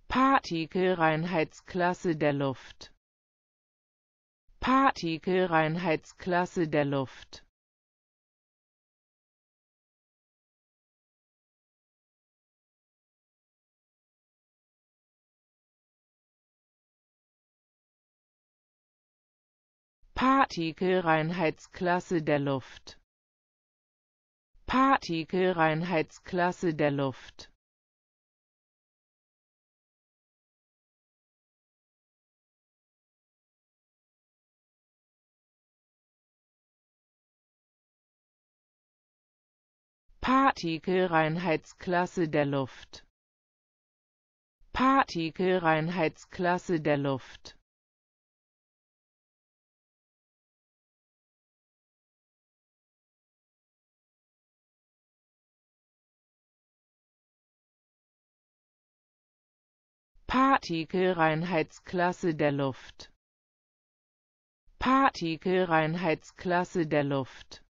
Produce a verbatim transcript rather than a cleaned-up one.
Partikelreinheitsklasse der Luft. Partikelreinheitsklasse der Luft. Partikelreinheitsklasse der Luft. Partikelreinheitsklasse der Luft. Partikelreinheitsklasse der Luft. Partikelreinheitsklasse der Luft. Partikelreinheitsklasse der Luft. Partikelreinheitsklasse der Luft.